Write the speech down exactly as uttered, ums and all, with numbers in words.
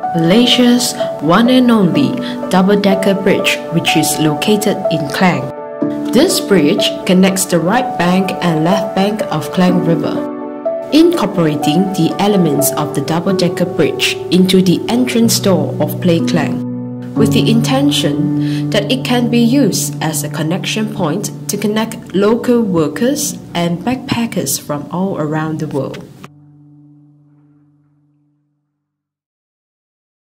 Malaysia's one and only double-decker bridge, which is located in Klang. This bridge connects the right bank and left bank of Klang River, incorporating the elements of the double-decker bridge into the entrance door of Play Klang, with the intention that it can be used as a connection point to connect local workers and backpackers from all around the world.